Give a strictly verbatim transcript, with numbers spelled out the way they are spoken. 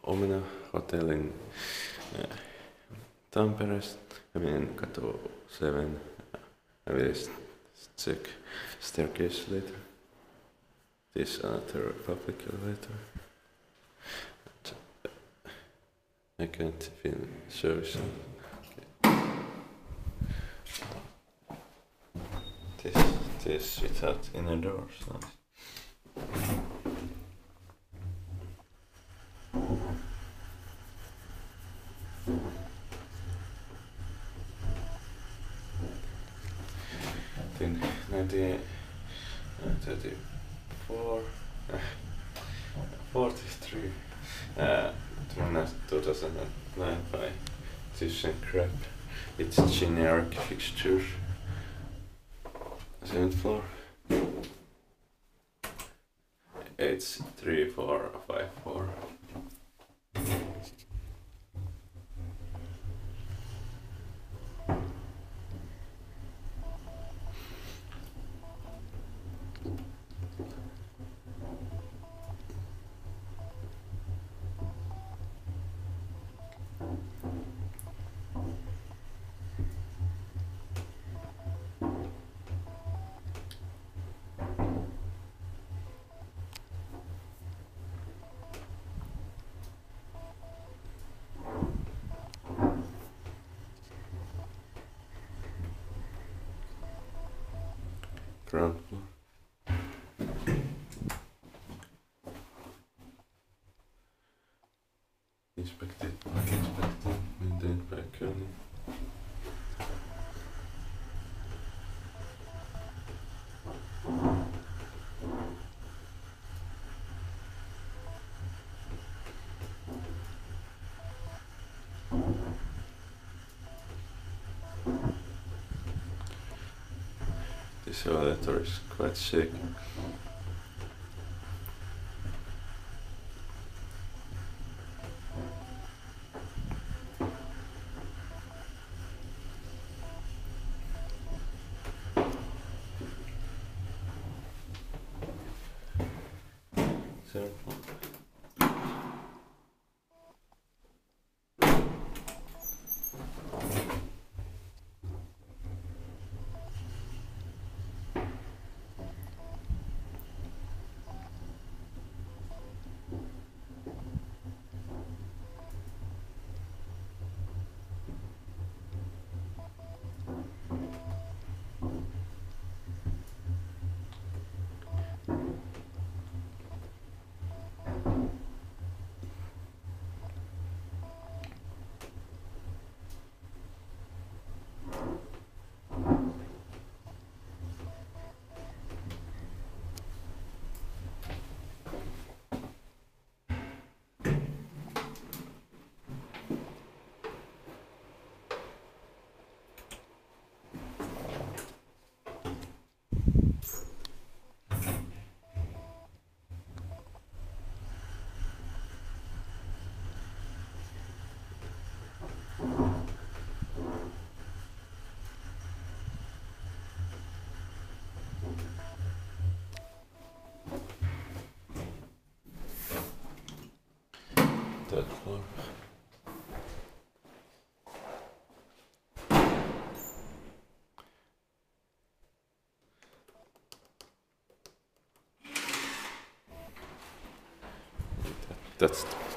Omena Hotel in uh, Tampere. I mean, Kato seven. I will check staircase later. This another public elevator. I can't even show you some. This, this without inner doors. Nice. In nineteen thirty-four, uh, forty-three, uh, two thousand nine by ThyssenKrupp. It's generic fixture. Seventh floor. It's three four five four. Ground floor. Inspected, inspected, maintained by Kearney. This elevator is quite sick. So, third floor. That, that's